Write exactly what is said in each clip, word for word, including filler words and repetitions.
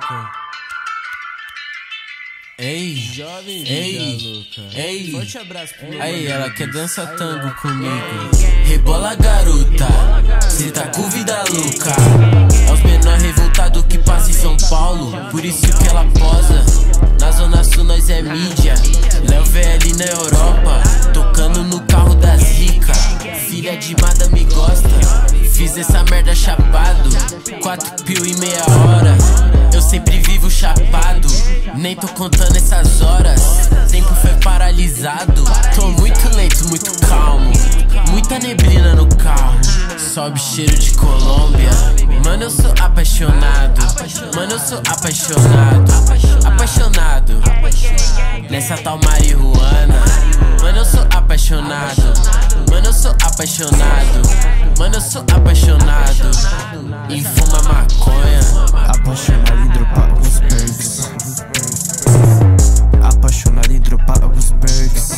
Luca. Ei, Jovem ei, Luca. ei. Forte abraço pro meu Aí, mano. ela quer dançar tango comigo. Rebola, garota, cê tá com vida louca. É os menor revoltado que passa em São Paulo, por isso que ela posa. Na Zona Sul nós é mídia, Léo V L na Europa, tocando no carro das ricas. Filha de madame gosta, fiz essa merda chapado, quatro pil em meia hora. Eu sempre vivo chapado, nem tô contando essas horas. Tempo foi paralisado, tô muito lento, muito calmo. Muita neblina no carro, sobe cheiro de Colômbia. Mano, eu sou apaixonado, mano, eu sou apaixonado. Apaixonado nessa tal marihuana. Mano, eu sou apaixonado, mano, eu sou apaixonado. Mano, eu sou apaixonado em fumar maconha. Apaixonado em dropar alguns perks. Apaixonado em dropar alguns perks.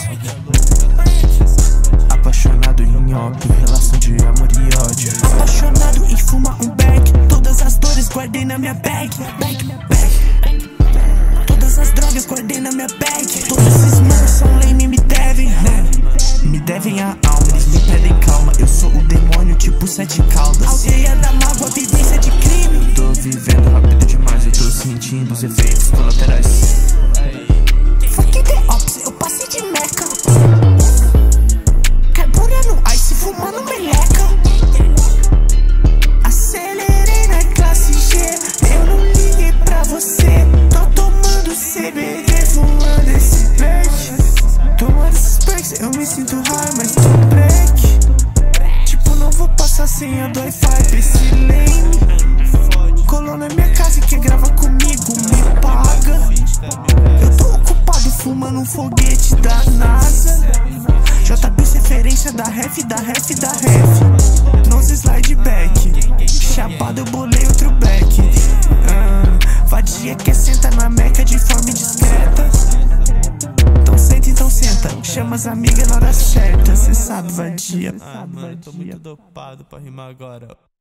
Apaixonado em ópio, relação de amor e ódio. Apaixonado em fumar um beck. Todas as dores guardei na minha bag. Bag, bag. Todas as drogas guardei na minha bag. Todos esses manos são lame, me devem, né? Me devem a alma, eles me pedem calma. Eu sou o demônio tipo sete caudas. Aldeia da mágoa, vivência de crime. Tô vivendo rápido demais, eu tô sentindo os efeitos colaterais. Fuck the ops, eu passei de meca. Carburando ice, fumando meleca. Acelerei na classe G, eu não liguei pra você. Tô tomando C B D, fumando esse perk. Tomando esses perks, eu me sinto high, mas tô break. Tipo, não vou passar senha do Wi-Fi, esse lame. Colou na minha casa e quer gravar comigo, me paga. Eu tô ocupado fumando um foguete da NASA. J B referência da ref, da ref, da ref. Nos slide back, chapado eu bolei outro back. ah, Vadia quer sentar na meca de forma discreta. Então senta, então senta, chama as amigas na hora certa. Cê sabe, vadia. Ah, mano, tô muito dopado pra rimar agora.